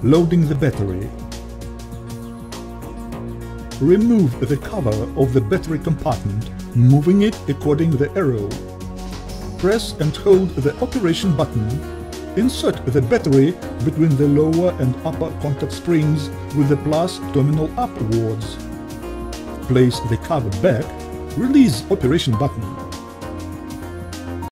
Loading the battery. Remove the cover of the battery compartment, moving it according to the arrow. Press and hold the operation button. Insert the battery between the lower and upper contact springs with the plus terminal upwards. Place the cover back. Release operation button.